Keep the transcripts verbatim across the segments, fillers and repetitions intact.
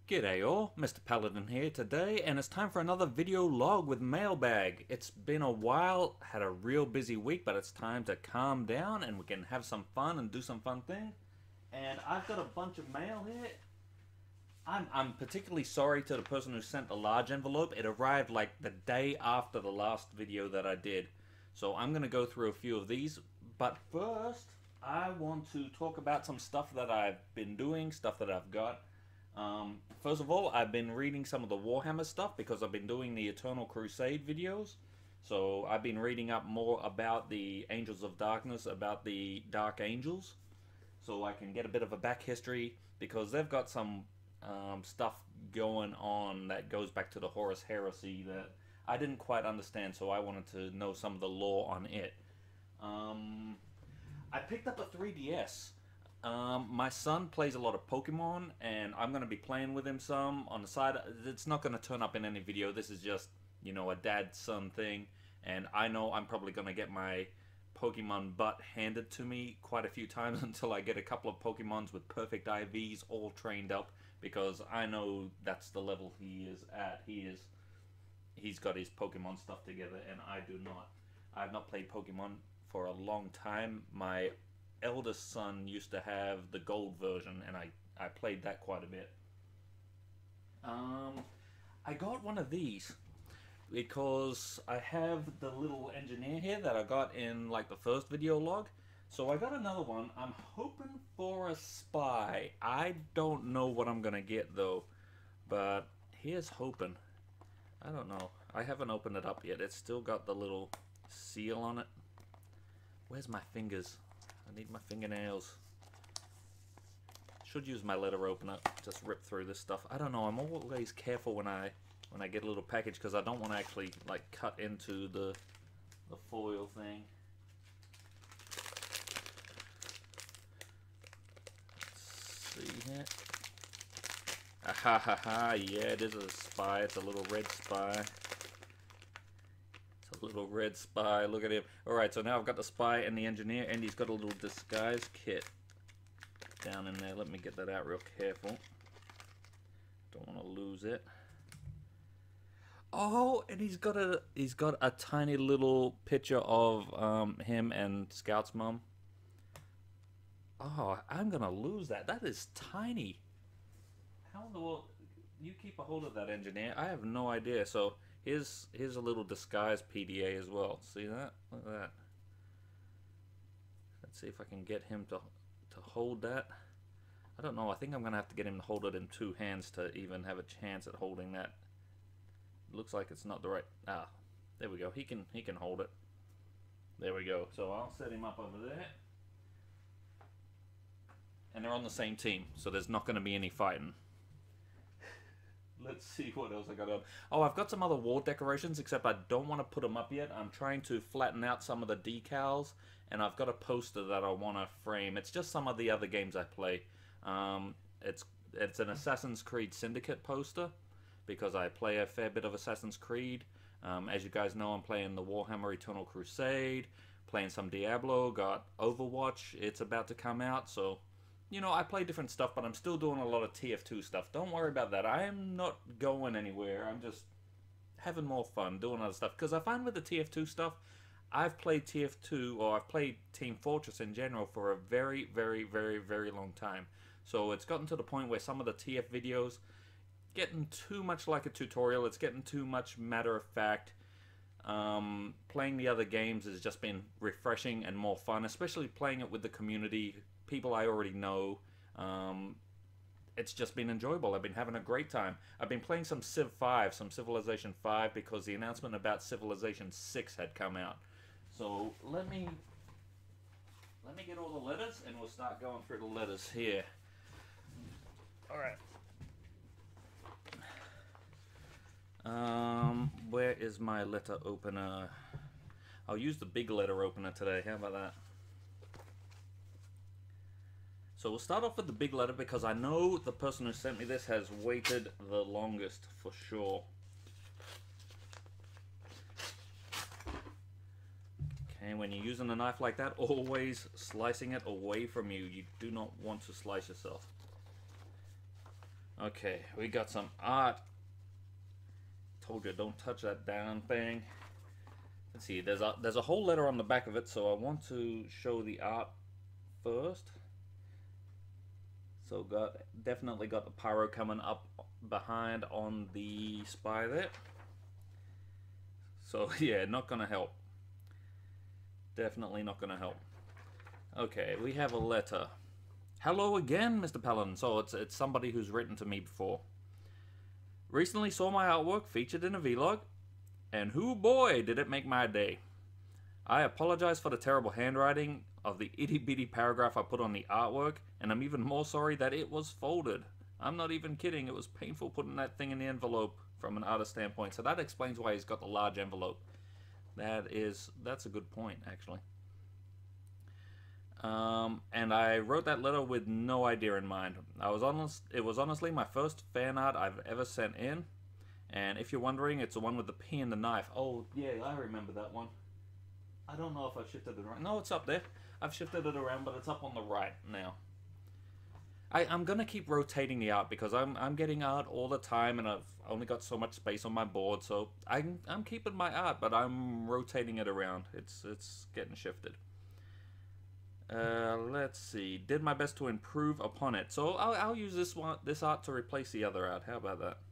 G'day all, Mister Paladin here today, and it's time for another video log with Mailbag. It's been a while, had a real busy week, but it's time to calm down and we can have some fun and do some fun things. And I've got a bunch of mail here. I'm, I'm particularly sorry to the person who sent the large envelope. It arrived like the day after the last video that I did. So I'm going to go through a few of these, but first I want to talk about some stuff that I've been doing, stuff that I've got. Um, first of all, I've been reading some of the Warhammer stuff because I've been doing the Eternal Crusade videos. So I've been reading up more about the Angels of Darkness, about the Dark Angels. So I can get a bit of a back history because they've got some um, stuff going on that goes back to the Horus Heresy that I didn't quite understand. So I wanted to know some of the lore on it. Um, I picked up a three D S. Um, my son plays a lot of Pokemon, and I'm going to be playing with him some on the side. It's not going to turn up in any video. This is just, you know, a dad-son thing, and I know I'm probably going to get my Pokemon butt handed to me quite a few times until I get a couple of Pokemons with perfect I Vs all trained up, because I know that's the level he is at. He is, he's got his Pokemon stuff together, and I do not. I've not played Pokemon for a long time. My eldest son used to have the gold version, and I, I played that quite a bit. Um, I got one of these because I have the little engineer here that I got in like the first video log. So I got another one. I'm hoping for a spy. I don't know what I'm gonna get though, but here's hoping. I don't know. I haven't opened it up yet. It's still got the little seal on it. Where's my fingers? I need my fingernails. Should use my letter opener. Just rip through this stuff. I don't know. I'm always careful when I when I get a little package because I don't want to actually like cut into the the foil thing. Let's see here. Ah ha ha ha! Yeah, it is a spy. It's a little red spy. Little red spy, look at him. Alright, so now I've got the spy and the engineer, and he's got a little disguise kit down in there. Let me get that out real careful. Don't want to lose it. Oh, and he's got a he's got a tiny little picture of um, him and Scout's mom. Oh, I'm gonna lose that. That is tiny. How in the world? You keep a hold of that, engineer. I have no idea. So Here's, here's a little disguise P D A as well. See that? Look at that. Let's see if I can get him to, to hold that. I don't know. I think I'm going to have to get him to hold it in two hands to even have a chance at holding that. It looks like it's not the right... Ah, there we go. He can, he can hold it. There we go. So I'll set him up over there. And they're on the same team, so there's not going to be any fighting. Let's see what else I got on. Oh, I've got some other wall decorations, except I don't want to put them up yet. I'm trying to flatten out some of the decals, and I've got a poster that I want to frame. It's just some of the other games I play. Um, it's it's an Assassin's Creed Syndicate poster, because I play a fair bit of Assassin's Creed. Um, as you guys know, I'm playing the Warhammer Eternal Crusade, playing some Diablo, got Overwatch. It's about to come out, so... You know, I play different stuff, but I'm still doing a lot of T F two stuff. Don't worry about that. I am not going anywhere. I'm just having more fun doing other stuff. Because I find with the T F two stuff, I've played T F two, or I've played Team Fortress in general for a very, very, very, very long time. So it's gotten to the point where some of the T F videos getting too much like a tutorial. It's getting too much matter of fact. Um, playing the other games has just been refreshing and more fun, especially playing it with the community, people I already know. Um, it's just been enjoyable. I've been having a great time. I've been playing some Civ five, some Civilization five, because the announcement about Civilization six had come out. So let me let me get all the letters, and we'll start going through the letters here. All right. Um, where is my letter opener? I'll use the big letter opener today. How about that? So we'll start off with the big letter because I know the person who sent me this has waited the longest for sure. Okay, when you're using a knife like that, always slicing it away from you. You do not want to slice yourself. Okay, we got some art. Told you don't touch that down thing. Let's see, there's a there's a whole letter on the back of it, so I want to show the art first. So got definitely got the pyro coming up behind on the spy there. So yeah, not gonna help. Definitely not gonna help. Okay, we have a letter. Hello again, Mister Paladin. So it's it's somebody who's written to me before. Recently saw my artwork featured in a vlog, and hoo boy did it make my day. I apologize for the terrible handwriting of the itty bitty paragraph I put on the artwork, and I'm even more sorry that it was folded. I'm not even kidding, it was painful putting that thing in the envelope from an artist standpoint, so that explains why he's got the large envelope. That is, that's a good point, actually. Um, and I wrote that letter with no idea in mind. I was honest, it was honestly my first fan art I've ever sent in, and if you're wondering, it's the one with the P and the knife. Oh, yeah, I remember that one. I don't know if I've shifted it around. No, it's up there. I've shifted it around, but it's up on the right now. I, I'm gonna keep rotating the art because I'm I'm getting art all the time, and I've only got so much space on my board, so I'm I'm keeping my art, but I'm rotating it around. It's it's getting shifted. Uh, let's see. Did my best to improve upon it. So I'll I'll use this one this art to replace the other art. How about that?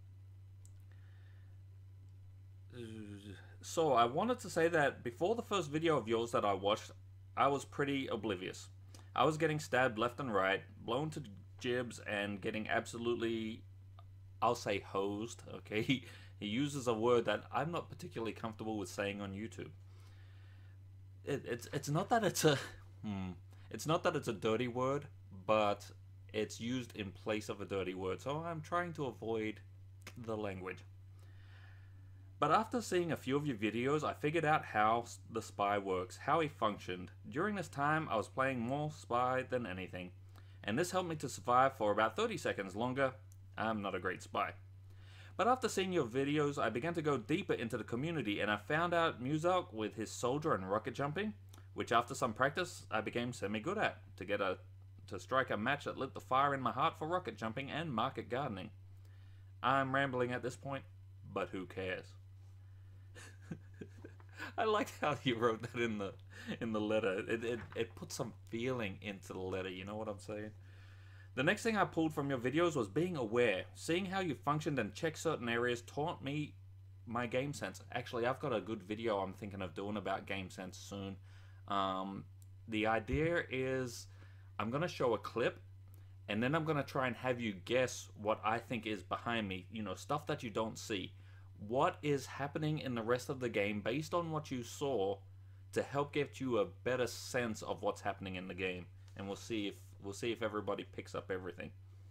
So I wanted to say that before the first video of yours that I watched, I was pretty oblivious. I was getting stabbed left and right, blown to jibs, and getting absolutely, I'll say hosed, okay? He, he uses a word that I'm not particularly comfortable with saying on YouTube. It, it's, it's not that it's a, hmm, it's not that it's a dirty word, but it's used in place of a dirty word, so I'm trying to avoid the language. But after seeing a few of your videos, I figured out how the spy works, how he functioned. During this time, I was playing more spy than anything, and this helped me to survive for about thirty seconds longer. I'm not a great spy. But after seeing your videos, I began to go deeper into the community, and I found out Muzak with his soldier and rocket jumping, which after some practice, I became semi-good at, to get a to strike a match that lit the fire in my heart for rocket jumping and market gardening. I'm rambling at this point, but who cares? I liked how you wrote that in the in the letter. It, it it put some feeling into the letter, you know what I'm saying? The next thing I pulled from your videos was being aware. Seeing how you functioned and checked certain areas taught me my game sense. Actually, I've got a good video I'm thinking of doing about game sense soon. Um, the idea is I'm going to show a clip, and then I'm going to try and have you guess what I think is behind me. You know, stuff that you don't see. What is happening in the rest of the game based on what you saw to help get you a better sense of what's happening in the game. And we'll see if we'll see if everybody picks up everything.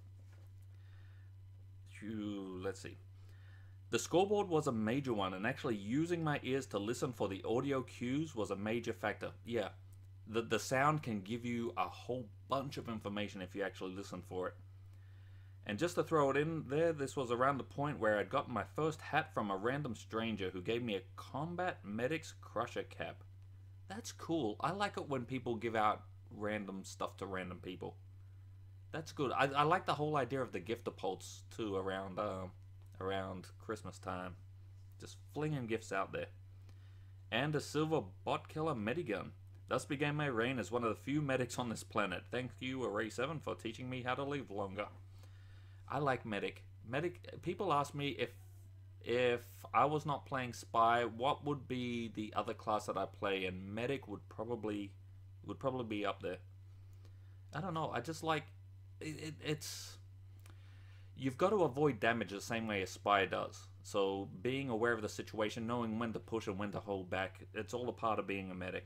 Let's see. The scoreboard was a major one, and actually using my ears to listen for the audio cues was a major factor. Yeah, the, the sound can give you a whole bunch of information if you actually listen for it. And just to throw it in there, this was around the point where I'd gotten my first hat from a random stranger who gave me a Combat Medics Crusher cap. That's cool. I like it when people give out random stuff to random people. That's good. I, I like the whole idea of the gift-a-pulse too around, uh, around Christmas time. Just flinging gifts out there. And a silver bot killer medigun. Thus began my reign as one of the few medics on this planet. Thank you, Array seven, for teaching me how to live longer. I like medic. Medic. People ask me if if I was not playing spy, what would be the other class that I play, and medic would probably would probably be up there. I don't know. I just like it, it, it's. You've got to avoid damage the same way a spy does. So being aware of the situation, knowing when to push and when to hold back, it's all a part of being a medic.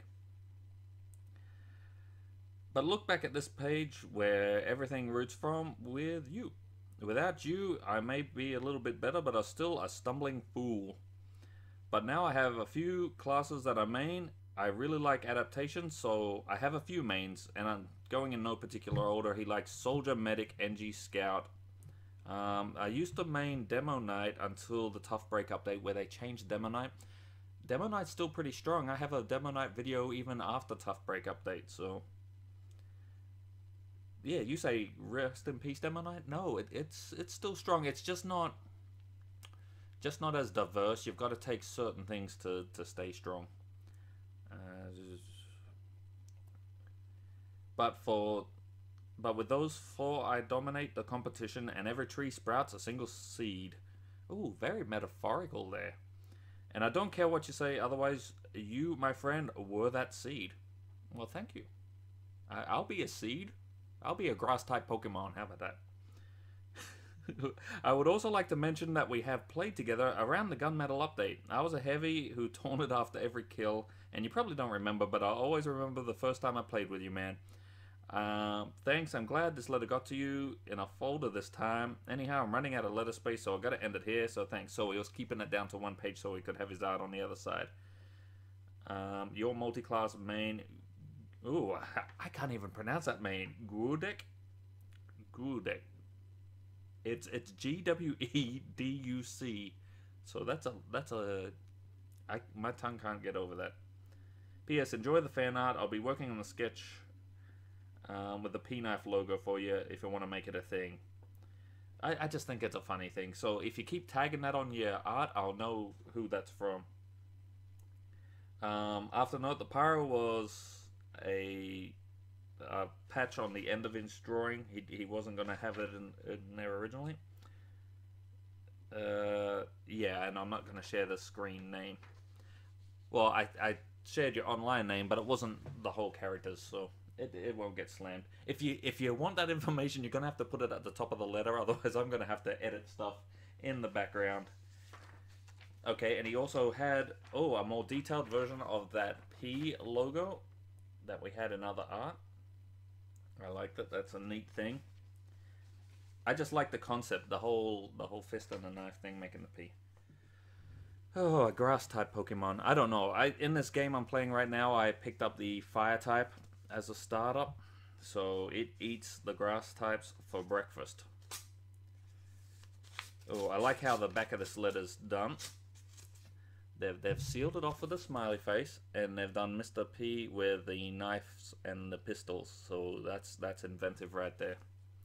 But look back at this page where everything roots from with you. Without you, I may be a little bit better, but I'm still a stumbling fool. But now I have a few classes that I main. I really like adaptations, so I have a few mains, and I'm going in no particular order. He likes Soldier, Medic, N G, Scout. Um, I used to main Demo Knight until the Tough Break update where they changed Demo Knight. Demo Knight's still pretty strong. I have a Demo Knight video even after Tough Break update, so... yeah, you say rest in peace, Demo Knight. No, it, it's it's still strong. It's just not just not as diverse. You've got to take certain things to to stay strong. Uh, but for but with those four, I dominate the competition, and every tree sprouts a single seed. Ooh, very metaphorical there. And I don't care what you say, otherwise, you, my friend, were that seed. Well, thank you. I, I'll be a seed. I'll be a grass-type Pokemon. How about that? I would also like to mention that we have played together around the Gunmetal update. I was a heavy who taunted after every kill, and you probably don't remember, but I'll always remember the first time I played with you, man. Um, thanks, I'm glad this letter got to you in a folder this time. Anyhow, I'm running out of letter space, so I've got to end it here, so thanks. So he was keeping it down to one page so he could have his art on the other side. Um, your multi-class main... Ooh, I can't even pronounce that main. Gudek? Gudek. It's it's G W E D U C. So that's a... that's a... I, my tongue can't get over that. P S. Enjoy the fan art. I'll be working on the sketch... Um, with the P-Knife logo for you if you want to make it a thing. I, I just think it's a funny thing. So if you keep tagging that on your art, I'll know who that's from. Um, after note, the Pyro was a, a patch on the end of his drawing. He, he wasn't going to have it in, in there originally. Uh, yeah, and I'm not going to share the screen name. Well, I, I shared your online name, but it wasn't the whole characters, so... It, it won't get slammed. If you if you want that information, you're going to have to put it at the top of the letter. Otherwise, I'm going to have to edit stuff in the background. Okay, and he also had, oh, a more detailed version of that P logo that we had in other art. I like that. That's a neat thing. I just like the concept, the whole the whole fist and the knife thing making the P. Oh, a grass-type Pokemon. I don't know. I in this game I'm playing right now, I picked up the Fire-type as a startup, so it eats the grass types for breakfast. Oh, I like how the back of this letter's done. They've, they've sealed it off with a smiley face, and they've done Mister P with the knives and the pistols, so that's that's inventive right there.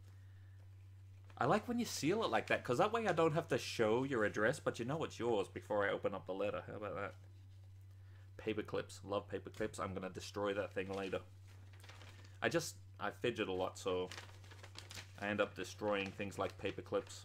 I like when you seal it like that, because that way I don't have to show your address, but you know it's yours before I open up the letter. How about that? Paper clips. Love paper clips. I'm going to destroy that thing later. I just, I fidget a lot, so I end up destroying things like paper clips.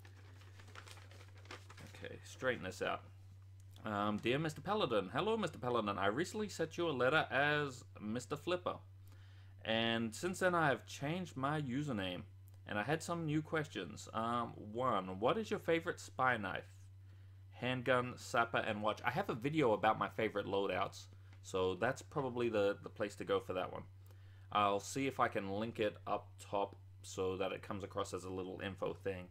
Okay, straighten this out. Um, dear Mister Paladin, hello Mister Paladin, I recently sent you a letter as Mister Flipper. And since then I have changed my username. And I had some new questions. Um, one, what is your favorite spy knife? Handgun, sapper, and watch. I have a video about my favorite loadouts, so that's probably the, the place to go for that one. I'll see if I can link it up top so that it comes across as a little info thing.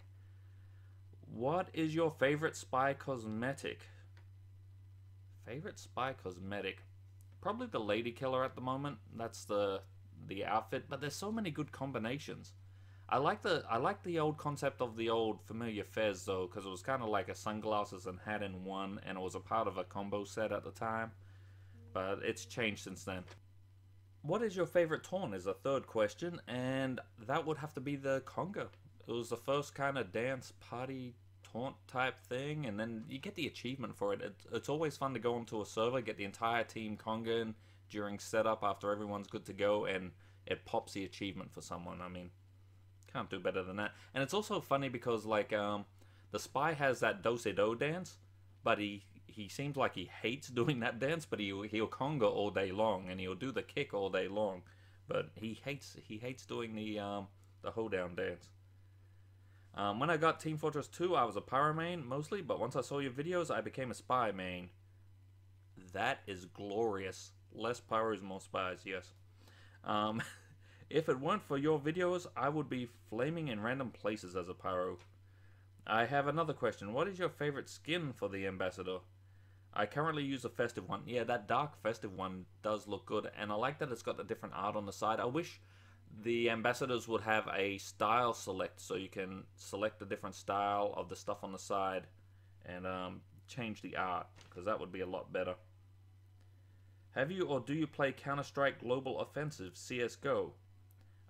What is your favorite spy cosmetic? Favorite spy cosmetic? Probably the Lady Killer at the moment. That's the the outfit, but there's so many good combinations. I like the I like the old concept of the old familiar Fez though, because it was kind of like a sunglasses and hat in one, and it was a part of a combo set at the time. But it's changed since then. What is your favorite taunt is a third question, and that would have to be the conga. It was the first kind of dance party taunt type thing, and then you get the achievement for it. it. It's always fun to go onto a server, get the entire team conga in during setup after everyone's good to go, and it pops the achievement for someone. I mean, can't do better than that. And it's also funny because like um, the spy has that do-se-do dance, but he he seems like he hates doing that dance, but he he'll conga all day long, and he'll do the kick all day long, but he hates he hates doing the um, the hoedown dance. Um, when I got Team Fortress two, I was a pyro main mostly, but once I saw your videos, I became a spy main. That is glorious. Less pyros, more spies. Yes. Um, if it weren't for your videos, I would be flaming in random places as a pyro. I have another question. What is your favorite skin for the ambassador? I currently use a festive one. Yeah, that dark festive one does look good, and I like that it's got the different art on the side. I wish the ambassadors would have a style select, so you can select the different style of the stuff on the side and um, change the art, because that would be a lot better. Have you or do you play Counter-Strike Global Offensive, C S G O?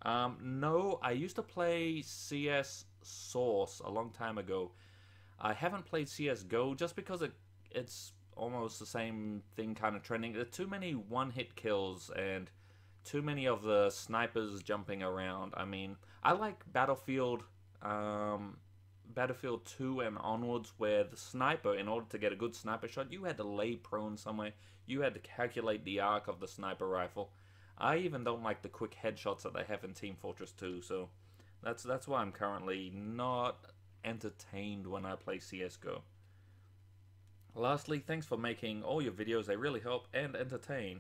Um, no, I used to play C S Source a long time ago. I haven't played C S G O just because it it's almost the same thing kind of trending. There are too many one-hit kills and too many of the snipers jumping around. I mean, I like Battlefield um, Battlefield two and onwards, where the sniper, in order to get a good sniper shot, you had to lay prone somewhere. You had to calculate the arc of the sniper rifle. I even don't like the quick headshots that they have in Team Fortress two, so that's that's why I'm currently not entertained when I play C S G O. Lastly, thanks for making all your videos. They really help and entertain.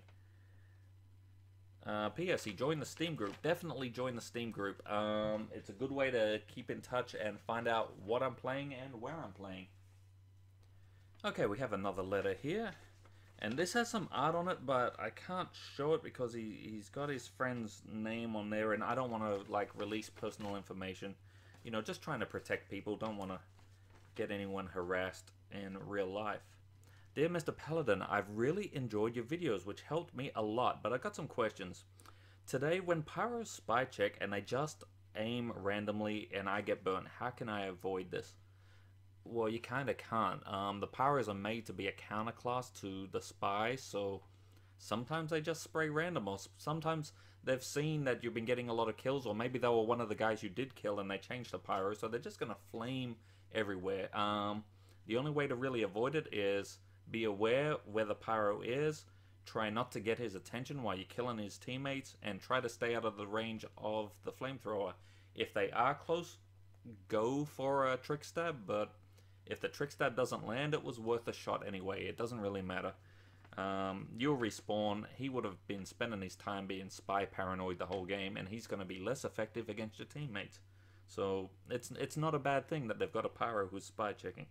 Uh, P S. He joined the Steam group. Definitely join the Steam group. Um, it's a good way to keep in touch and find out what I'm playing and where I'm playing. Okay, we have another letter here. And this has some art on it, but I can't show it because he, he's got his friend's name on there, and I don't want to, like, release personal information. You know, just trying to protect people. Don't want to get anyone harassed in real life. Dear Mister Paladin, I've really enjoyed your videos, which helped me a lot, but I got some questions. Today, when pyros spy check and they just aim randomly and I get burnt, how can I avoid this? Well, you kind of can't. Um, the pyros are made to be a counterclass to the spy, so sometimes they just spray random, or sometimes they've seen that you've been getting a lot of kills, or maybe they were one of the guys you did kill and they changed the pyro, so they're just going to flame everywhere. Um, the only way to really avoid it is be aware where the pyro is, try not to get his attention while you're killing his teammates, and try to stay out of the range of the flamethrower. If they are close, go for a trick stab, but if the trick stab doesn't land, it was worth a shot anyway. It doesn't really matter. Um, you'll respawn. He would have been spending his time being spy paranoid the whole game, and he's going to be less effective against your teammates. So it's it's not a bad thing that they've got a pyro who's spy checking.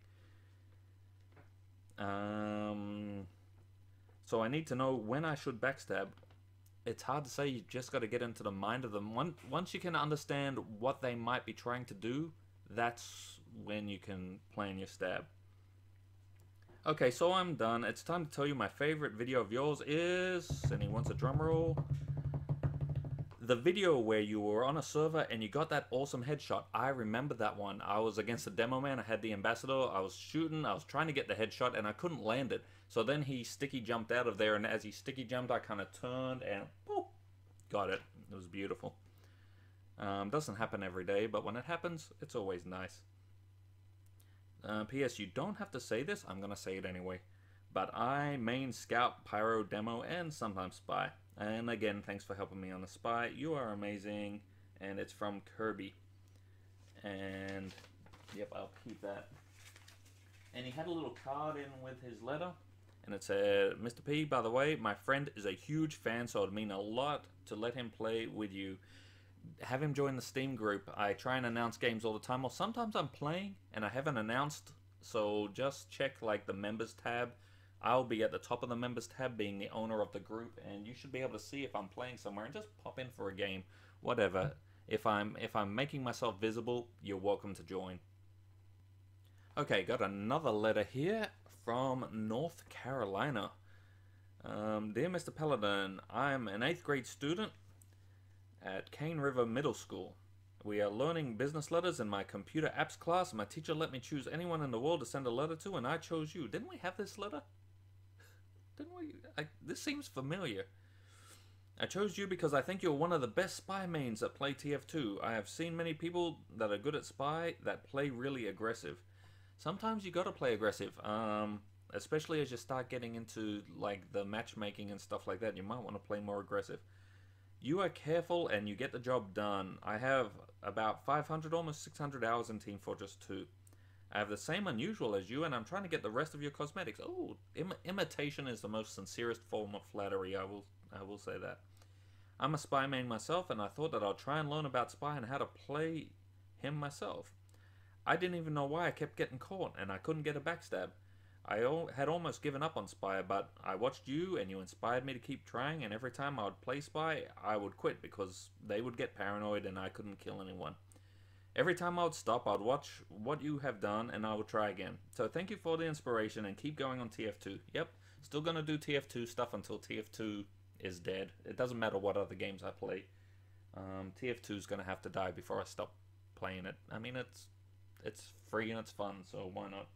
Um, so I need to know when I should backstab. It's hard to say. You just got to get into the mind of them. Once once you can understand what they might be trying to do, that's when you can plan your stab. Okay, so I'm done. It's time to tell you my favorite video of yours is, and he wants a drum roll, the video where you were on a server and you got that awesome headshot. I remember that one. I was against the demo man. I had the ambassador. I was shooting. I was trying to get the headshot and I couldn't land it. So then he sticky jumped out of there, and as he sticky jumped, I kind of turned and boop, got it. It was beautiful. Um, doesn't happen every day, but when it happens, it's always nice. Uh, P S. You don't have to say this. I'm going to say it anyway. But I main Scout, Pyro, Demo, and sometimes Spy. And again, thanks for helping me on the Spy. You are amazing. And it's from Kirby. And, yep, I'll keep that. And he had a little card in with his letter. And it said, Mister P, by the way, my friend is a huge fan, so it would mean a lot to let him play with you. Have him join the Steam group. I try and announce games all the time. Well, sometimes I'm playing and I haven't announced, so just check like the members tab. I'll be at the top of the members tab, being the owner of the group, and you should be able to see if I'm playing somewhere and just pop in for a game, whatever. If I'm if I'm making myself visible, you're welcome to join. Okay, got another letter here from North Carolina. Um, Dear Mister Paladin, I'm an eighth grade student at Cane River Middle School. We are learning business letters in my computer apps class. My teacher let me choose anyone in the world to send a letter to, and I chose you. Didn't we have this letter? Didn't we? I, this seems familiar. I chose you because I think you're one of the best spy mains that play T F two. I have seen many people that are good at spy that play really aggressive. Sometimes you gotta play aggressive, um, especially as you start getting into like the matchmaking and stuff like that. You might want to play more aggressive. You are careful and you get the job done. I have about five hundred, almost six hundred hours in Team Fortress two. I have the same unusual as you, and I'm trying to get the rest of your cosmetics. Oh, Im imitation is the most sincerest form of flattery, I will, I will say that. I'm a spy main myself, and I thought that I'll try and learn about spy and how to play him myself. I didn't even know why I kept getting caught, and I couldn't get a backstab. I al had almost given up on Spy, but I watched you and you inspired me to keep trying, and every time I would play Spy, I would quit because they would get paranoid and I couldn't kill anyone. Every time I would stop, I would watch what you have done and I would try again. So thank you for the inspiration and keep going on T F two. Yep, still going to do T F two stuff until T F two is dead. It doesn't matter what other games I play. Um, T F two is gonna have to die before I stop playing it. I mean, it's it's free and it's fun, so why not?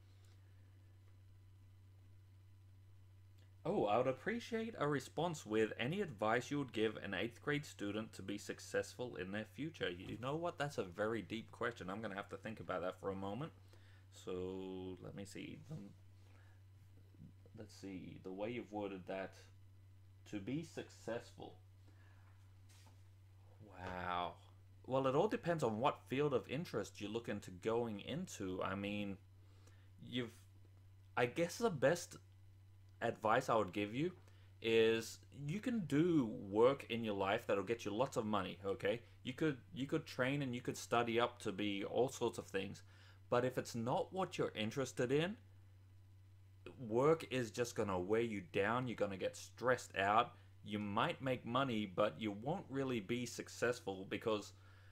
Oh, I would appreciate a response with any advice you would give an eighth grade student to be successful in their future. You know what? That's a very deep question. I'm going to have to think about that for a moment. So let me see. Let's see. The way you've worded that, to be successful. Wow. Well, it all depends on what field of interest you look into going into. I mean, you've. I guess the best advice I would give you is you can do work in your life that'll get you lots of money, okay? You could you could train and you could study up to be all sorts of things. But if it's not what you're interested in, work is just going to wear you down. You're going to get stressed out. You might make money, but you won't really be successful because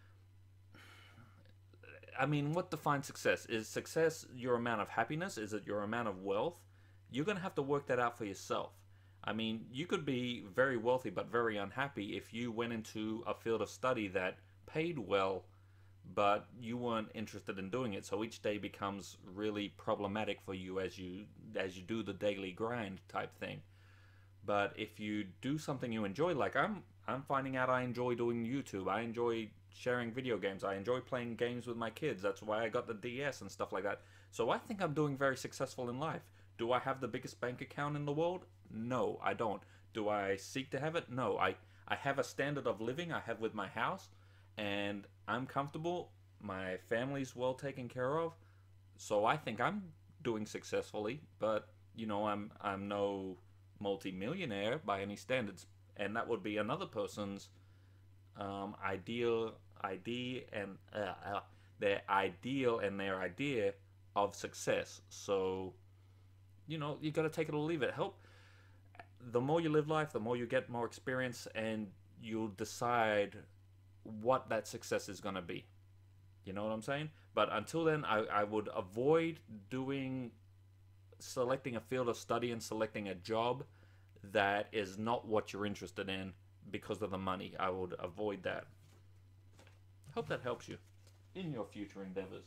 I mean, what defines success? Is success your amount of happiness? Is it your amount of wealth? You're going to have to work that out for yourself. I mean, you could be very wealthy but very unhappy if you went into a field of study that paid well, but you weren't interested in doing it. So each day becomes really problematic for you as you as you do the daily grind type thing. But if you do something you enjoy, like I'm I'm finding out I enjoy doing YouTube. I enjoy sharing video games. I enjoy playing games with my kids. That's why I got the D S and stuff like that. So I think I'm doing very successful in life. Do I have the biggest bank account in the world? No, I don't. Do I seek to have it? No. I, I have a standard of living I have with my house, and I'm comfortable. My family's well taken care of. So I think I'm doing successfully, but you know, I'm I'm no multi-millionaire by any standards, and that would be another person's um, ideal idea and uh, uh, their ideal and their idea of success. So you know, you got to take it or leave it. Help. The more you live life, the more you get more experience, and you'll decide what that success is going to be. You know what I'm saying? But until then, I, I would avoid doing, selecting a field of study and selecting a job that is not what you're interested in because of the money. I would avoid that. Hope that helps you in your future endeavors.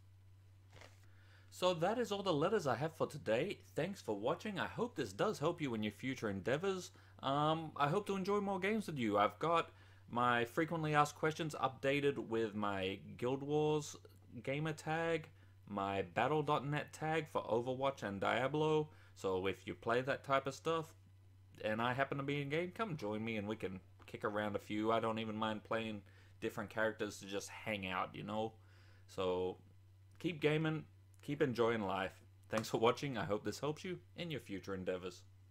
So that is all the letters I have for today. Thanks for watching. I hope this does help you in your future endeavors. Um, I hope to enjoy more games with you. I've got my frequently asked questions updated with my Guild Wars gamer tag, my battle dot net tag for Overwatch and Diablo. So if you play that type of stuff and I happen to be in game, come join me and we can kick around a few. I don't even mind playing different characters to just hang out, you know? So keep gaming. Keep enjoying life. Thanks for watching. I hope this helps you in your future endeavors.